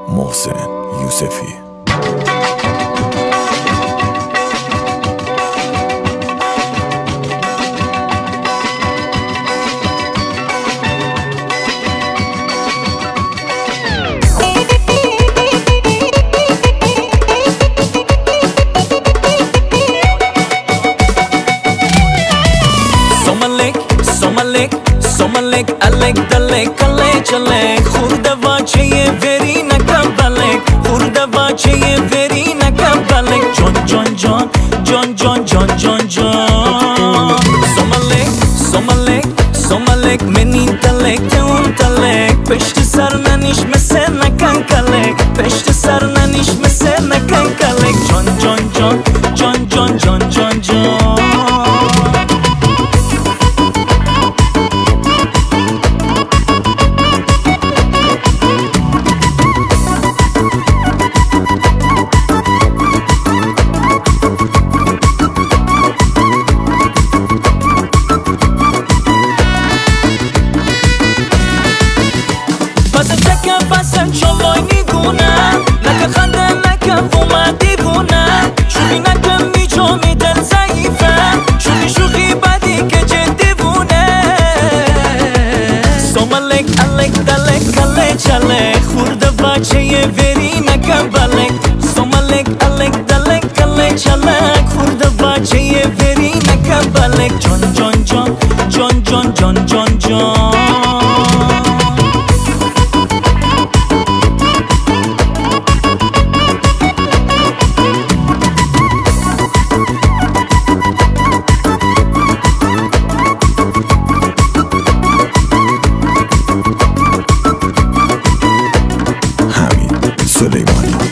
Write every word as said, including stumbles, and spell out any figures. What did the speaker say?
محسن یوسفی. Aleyk, aleyk, dalek, aleyk, aleyk خورده واجه وری نکم بلک خورده واجه وری نکم بلک جان جان جان جان جان جان جان جان سومالک سومالک سومالک منی دلک تون دلک پشت سر ننیش مثل نکن کلک پشت سر ننیش مثل نکن کلک جان جان جان جان جان جان جان جان بسم شمال میگونه نکه خنده نکه وما دیوونه شوخی نکه میجامی دل ضعیفه شوخی شوخی بدی که جدی بونه سومالک الک دلک کله چله خورده بچه وری نکه بلک سومالک الک دلک کله چله خورده بچه وری نکه بلک جان جان جان جان جان جان جان جان سلیمانی.